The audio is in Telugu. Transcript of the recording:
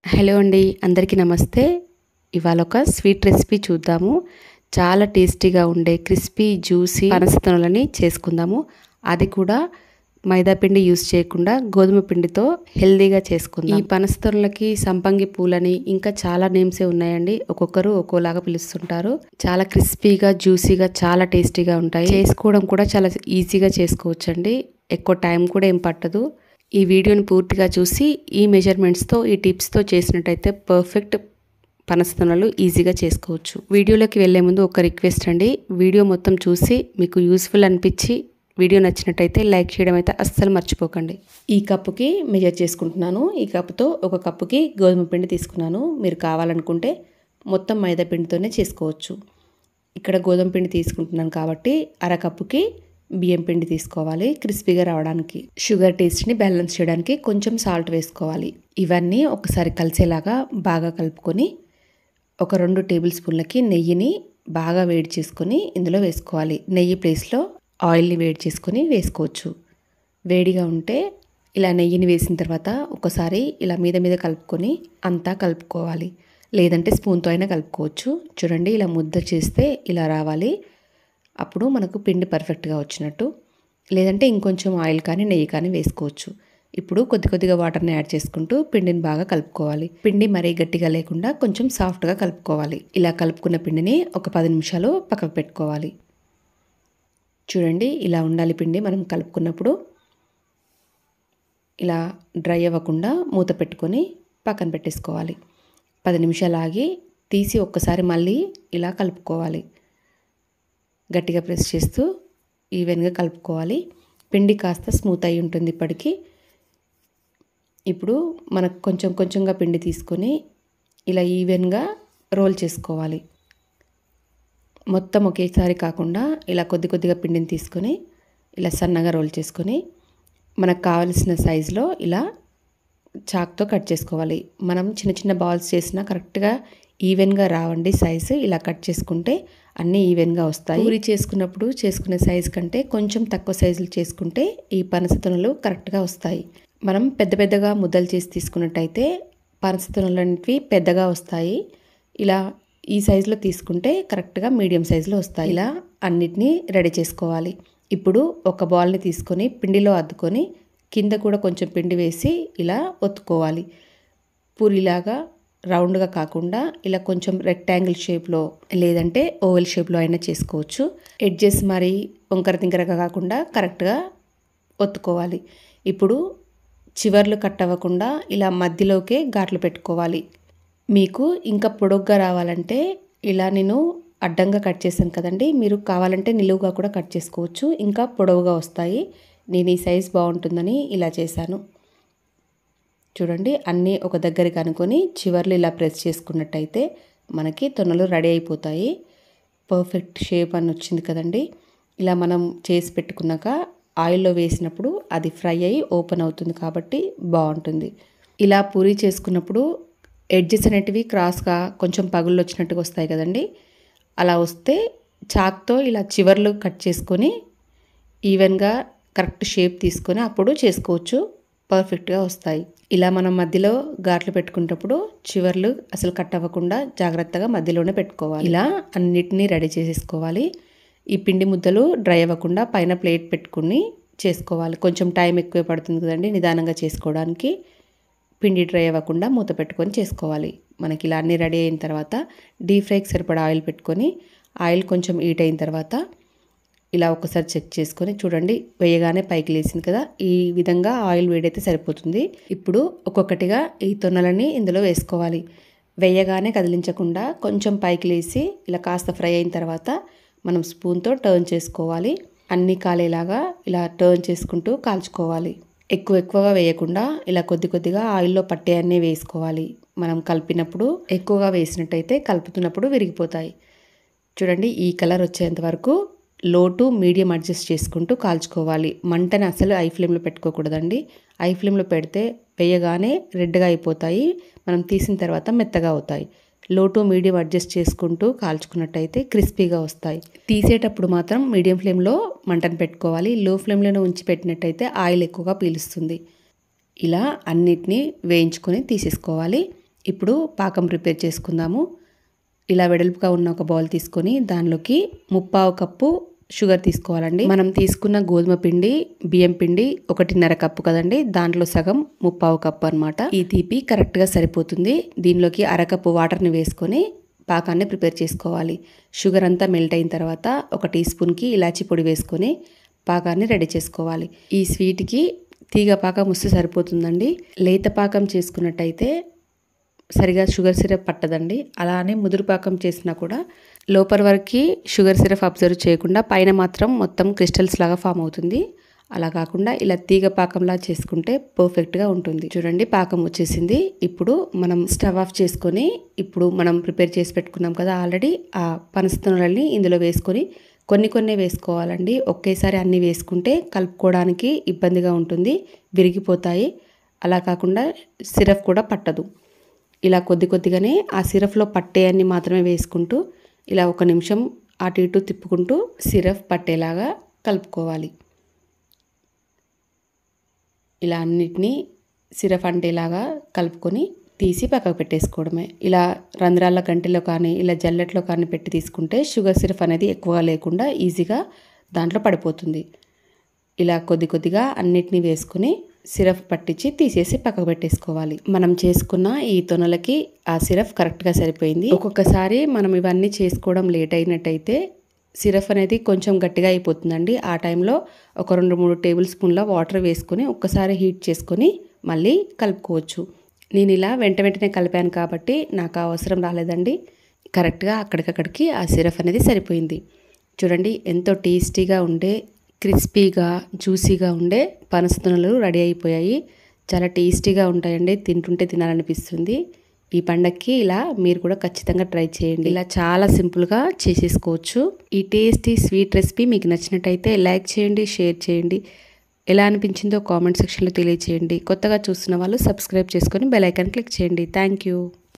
హలో అండి, అందరికీ నమస్తే. ఇవాళ ఒక స్వీట్ రెసిపీ చూద్దాము. చాలా టేస్టీగా ఉండే క్రిస్పీ జ్యూసీ పనసతొనలని చేసుకుందాము. అది కూడా మైదా పిండి యూస్ చేయకుండా గోధుమ పిండితో హెల్దీగా చేసుకుందాం. ఈ పనసతొనలకి సంపంగి పూలని ఇంకా చాలా నేమ్సే ఉన్నాయండి. ఒక్కొక్కరు ఒక్కోలాగా పిలుస్తుంటారు. చాలా క్రిస్పీగా జ్యూసీగా చాలా టేస్టీగా ఉంటాయి. చేసుకోవడం కూడా చాలా ఈజీగా చేసుకోవచ్చండి. ఎక్కువ టైం కూడా ఏం పట్టదు. ఈ వీడియోని పూర్తిగా చూసి ఈ మెజర్మెంట్స్తో ఈ టిప్స్తో చేసినట్టయితే పర్ఫెక్ట్ పనసతొనలు ఈజీగా చేసుకోవచ్చు. వీడియోలోకి వెళ్ళే ముందు ఒక రిక్వెస్ట్ అండి, వీడియో మొత్తం చూసి మీకు యూస్ఫుల్ అనిపించి వీడియో నచ్చినట్టయితే లైక్ చేయడం అయితే అస్సలు మర్చిపోకండి. ఈ కప్పుకి మెజర్ చేసుకుంటున్నాను. ఈ కప్పుతో ఒక కప్పుకి గోధుమ పిండి తీసుకున్నాను. మీరు కావాలనుకుంటే మొత్తం మైదా పిండితోనే చేసుకోవచ్చు. ఇక్కడ గోధుమ పిండి తీసుకుంటున్నాను కాబట్టి అరకప్పుకి బియ్యం పిండి తీసుకోవాలి. క్రిస్పీగా రావడానికి షుగర్ టేస్ట్ని బ్యాలెన్స్ చేయడానికి కొంచెం సాల్ట్ వేసుకోవాలి. ఇవన్నీ ఒకసారి కలిసేలాగా బాగా కలుపుకొని ఒక 2 టేబుల్ స్పూన్లకి నెయ్యిని బాగా వేడి చేసుకొని ఇందులో వేసుకోవాలి. నెయ్యి ప్లేస్లో ఆయిల్ని వేడి చేసుకొని వేసుకోవచ్చు. వేడిగా ఉంటే ఇలా నెయ్యిని వేసిన తర్వాత ఒకసారి ఇలా మీద కలుపుకొని అంతా కలుపుకోవాలి. లేదంటే స్పూన్తో అయినా కలుపుకోవచ్చు. చూడండి, ఇలా ముద్ద చేస్తే ఇలా రావాలి. అప్పుడు మనకు పిండి పర్ఫెక్ట్గా వచ్చినట్టు. లేదంటే ఇంకొంచెం ఆయిల్ కానీ నెయ్యి కానీ వేసుకోవచ్చు. ఇప్పుడు కొద్దిగా వాటర్ని యాడ్ చేసుకుంటూ పిండిని బాగా కలుపుకోవాలి. పిండి మరీ గట్టిగా లేకుండా కొంచెం సాఫ్ట్గా కలుపుకోవాలి. ఇలా కలుపుకున్న పిండిని ఒక 10 నిమిషాలు పక్కకు పెట్టుకోవాలి. చూడండి, ఇలా ఉండాలి పిండి. మనం కలుపుకున్నప్పుడు ఇలా డ్రై అవ్వకుండా మూత పెట్టుకొని పక్కన పెట్టేసుకోవాలి. 10 నిమిషాలు ఆగి తీసి ఒక్కసారి మళ్ళీ ఇలా కలుపుకోవాలి. గట్టిగా ప్రెస్ చేస్తూ ఈవెన్గా కలుపుకోవాలి. పిండి కాస్త స్మూత్ అయి ఉంటుంది ఇప్పటికీ. ఇప్పుడు మనకు కొంచెంగా పిండి తీసుకొని ఇలా ఈవెన్గా రోల్ చేసుకోవాలి. మొత్తం ఒకేసారి కాకుండా ఇలా కొద్దిగా పిండిని తీసుకొని ఇలా సన్నగా రోల్ చేసుకొని మనకు కావలసిన సైజులో ఇలా చాక్తో కట్ చేసుకోవాలి. మనం చిన్న బాల్స్ చేసినా కరెక్ట్గా ఈవెన్గా రావండి సైజు. ఇలా కట్ చేసుకుంటే అన్నీ ఈవెన్గా వస్తాయి. పూరి చేసుకున్నప్పుడు చేసుకునే సైజు కంటే కొంచెం తక్కువ సైజులు చేసుకుంటే ఈ పనసతొనలు కరెక్ట్గా వస్తాయి. మనం పెద్దగా ముద్దలు చేసి తీసుకున్నట్టయితే పనసతొనలు అనేవి పెద్దగా వస్తాయి. ఇలా ఈ సైజులో తీసుకుంటే కరెక్ట్గా మీడియం సైజులో వస్తాయి. ఇలా అన్నిటినీ రెడీ చేసుకోవాలి. ఇప్పుడు ఒక బాల్ని తీసుకొని పిండిలో అద్దుకొని కింద కూడా కొంచెం పిండి వేసి ఇలా ఒత్తుకోవాలి. పూరిలాగా రౌండ్గా కాకుండా ఇలా కొంచెం రెక్టాంగిల్ షేప్లో లేదంటే ఓవెల్ షేప్లో అయినా చేసుకోవచ్చు. ఎడ్జెస్ మరి వంకర తింకరగా కాకుండా కరెక్ట్గా ఒత్తుకోవాలి. ఇప్పుడు చివర్లు కట్ అవ్వకుండా ఇలా మధ్యలోకే ఘాట్లు పెట్టుకోవాలి. మీకు ఇంకా పొడుగ్గా రావాలంటే ఇలా నేను అడ్డంగా కట్ చేశాను కదండి, మీరు కావాలంటే నిలువుగా కూడా కట్ చేసుకోవచ్చు. ఇంకా పొడవుగా వస్తాయి. నేను ఈ సైజ్ బాగుంటుందని ఇలా చేశాను. చూడండి, అన్నీ ఒక దగ్గరికి అనుకొని చివర్లు ఇలా ప్రెస్ చేసుకున్నట్టయితే మనకి తొనలు రెడీ అయిపోతాయి. పర్ఫెక్ట్ షేప్ అని వచ్చింది కదండి. ఇలా మనం చేసి పెట్టుకున్నాక ఆయిల్లో వేసినప్పుడు అది ఫ్రై అయ్యి ఓపెన్ అవుతుంది కాబట్టి బాగుంటుంది. ఇలా పూరి చేసుకున్నప్పుడు ఎడ్జెస్ అనేటివి క్రాస్గా కొంచెం పగుళ్ళు వచ్చినట్టుగా వస్తాయి కదండి. అలా వస్తే చాక్తో ఇలా చివర్లు కట్ చేసుకొని ఈవెన్గా కరెక్ట్ షేప్ తీసుకొని అప్పుడు చేసుకోవచ్చు. పర్ఫెక్ట్గా వస్తాయి. ఇలా మనం మధ్యలో ఘాట్లు పెట్టుకునేటప్పుడు చివర్లు అసలు కట్ అవ్వకుండా జాగ్రత్తగా మధ్యలోనే పెట్టుకోవాలి. ఇలా అన్నిటినీ రెడీ చేసేసుకోవాలి. ఈ పిండి ముద్దలు డ్రై అవ్వకుండా పైన ప్లేట్ పెట్టుకుని చేసుకోవాలి. కొంచెం టైం ఎక్కువ పడుతుంది కదండి నిదానంగా చేసుకోవడానికి. పిండి డ్రై అవ్వకుండా మూత పెట్టుకొని చేసుకోవాలి. మనకి ఇలా అన్నీ రెడీ అయిన తర్వాత డీప్ ఫ్రైకి సరిపడా ఆయిల్ పెట్టుకొని ఆయిల్ కొంచెం హీట్ అయిన తర్వాత ఇలా ఒకసారి చెక్ చేసుకొని చూడండి, వేయగానే పైకి లేసింది కదా, ఈ విధంగా ఆయిల్ వేడైతే సరిపోతుంది. ఇప్పుడు ఒక్కొక్కటిగా ఈ తొనలని ఇందులో వేసుకోవాలి. వేయగానే కదిలించకుండా కొంచెం పైకి లేసి ఇలా కాస్త ఫ్రై అయిన తర్వాత మనం స్పూన్తో టర్న్ చేసుకోవాలి. అన్నీ కాలేలాగా ఇలా టర్న్ చేసుకుంటూ కాల్చుకోవాలి. ఎక్కువగా వేయకుండా ఇలా కొద్దిగా ఆయిల్లో పట్టే అన్నీ వేసుకోవాలి. మనం కలిపినప్పుడు ఎక్కువగా వేసినట్టయితే కలుపుతున్నప్పుడు విరిగిపోతాయి. చూడండి, ఈ కలర్ వచ్చేంత వరకు లో టు మీడియం అడ్జస్ట్ చేసుకుంటూ కాల్చుకోవాలి. మంటని అసలు హై ఫ్లేమ్లో పెట్టుకోకూడదండి. హై ఫ్లేమ్లో పెడితే వేయగానే రెడ్గా అయిపోతాయి. మనం తీసిన తర్వాత మెత్తగా అవుతాయి. లో టు మీడియం అడ్జస్ట్ చేసుకుంటూ కాల్చుకున్నట్టయితే క్రిస్పీగా వస్తాయి. తీసేటప్పుడు మాత్రం మీడియం ఫ్లేమ్లో మంటను పెట్టుకోవాలి. లో ఫ్లేమ్లోనే ఉంచి పెట్టినట్టయితే ఆయిల్ ఎక్కువగా పీలుస్తుంది. ఇలా అన్నిటినీ వేయించుకొని తీసేసుకోవాలి. ఇప్పుడు పాకం ప్రిపేర్ చేసుకుందాము. ఇలా వెడల్పుగా ఉన్న ఒక బౌల్ తీసుకొని దానిలోకి 1/2 కప్పు షుగర్ తీసుకోవాలండి. మనం తీసుకున్న గోధుమ పిండి, బియ్యం పిండి 1.5 కప్పు కదండి, దాంట్లో సగం 1/2 కప్పు అనమాట. ఈ తీపి కరెక్ట్గా సరిపోతుంది. దీనిలోకి 1/2 కప్పు వాటర్ని వేసుకొని పాకాన్ని ప్రిపేర్ చేసుకోవాలి. షుగర్ అంతా మెల్ట్ అయిన తర్వాత 1 టీ స్పూన్కి ఇలాచీ పొడి వేసుకొని పాకాన్ని రెడీ చేసుకోవాలి. ఈ స్వీట్కి తీగ పాకం వస్తే సరిపోతుందండి. లేత పాకం చేసుకున్నట్టయితే సరిగా షుగర్ సిరప్ పట్టదండి. అలానే ముదురు పాకం చేసినా కూడా లోపల వరకు షుగర్ సిరప్ అబ్జర్వ్ చేయకుండా పైన మాత్రం మొత్తం క్రిస్టల్స్ లాగా ఫామ్ అవుతుంది. అలా కాకుండా ఇలా తీగ పాకంలా చేసుకుంటే పర్ఫెక్ట్గా ఉంటుంది. చూడండి, పాకం వచ్చేసింది. ఇప్పుడు మనం స్టవ్ ఆఫ్ చేసుకొని ఇప్పుడు మనం ప్రిపేర్ చేసి పెట్టుకున్నాం కదా ఆల్రెడీ, ఆ పనసతొనలని ఇందులో వేసుకొని కొన్ని వేసుకోవాలండి. ఒకేసారి అన్నీ వేసుకుంటే కలుపుకోవడానికి ఇబ్బందిగా ఉంటుంది, విరిగిపోతాయి. అలా కాకుండా సిరప్ కూడా పట్టదు. ఇలా కొద్దిగానే ఆ సిరప్లో పట్టే అన్ని మాత్రమే వేసుకుంటూ ఇలా 1 నిమిషం అటు ఇటు తిప్పుకుంటూ సిరప్ పట్టేలాగా కలుపుకోవాలి. ఇలా అన్నిటినీ సిరప్ అంటేలాగా కలుపుకొని తీసి పక్కకు పెట్టేసుకోవడమే. ఇలా రంధ్రాల గంటెలో కానీ ఇలా జల్లెట్లో కానీ పెట్టి తీసుకుంటే షుగర్ సిరప్ అనేది ఎక్కువగా లేకుండా ఈజీగా దాంట్లో పడిపోతుంది. ఇలా కొద్దిగా అన్నిటినీ వేసుకొని సిరప్ పట్టించి తీసేసి పక్కకు పెట్టేసుకోవాలి. మనం చేసుకున్న ఈ తొనలకి ఆ సిరప్ కరెక్ట్గా సరిపోయింది. ఒక్కొక్కసారి మనం ఇవన్నీ చేసుకోవడం లేట్ అయినట్టయితే సిరప్ అనేది కొంచెం గట్టిగా అయిపోతుందండి. ఆ టైంలో ఒక 2-3 టేబుల్ స్పూన్ల వాటర్ వేసుకొని ఒక్కసారి హీట్ చేసుకొని మళ్ళీ కలుపుకోవచ్చు. నేను ఇలా వెంటనే కలిపాను కాబట్టి నాకు అవసరం రాలేదండి. కరెక్ట్గా అక్కడికక్కడికి ఆ సిరప్ అనేది సరిపోయింది. చూడండి, ఎంతో టేస్టీగా ఉండే, క్రిస్పీగా, జ్యూసీగా ఉండే పనసతొనలు రెడీ అయిపోయాయి. చాలా టేస్టీగా ఉంటాయండి, తింటుంటే తినాలనిపిస్తుంది. ఈ పండగకి ఇలా మీరు కూడా ఖచ్చితంగా ట్రై చేయండి. ఇలా చాలా సింపుల్గా చేసేసుకోవచ్చు. ఈ టేస్టీ స్వీట్ రెసిపీ మీకు నచ్చినట్టయితే లైక్ చేయండి, షేర్ చేయండి. ఎలా అనిపించిందో కామెంట్ సెక్షన్లో తెలియచేయండి. కొత్తగా చూస్తున్న వాళ్ళు సబ్స్క్రైబ్ చేసుకొని బెల్ ఐకాన్ క్లిక్ చేయండి. Thank you.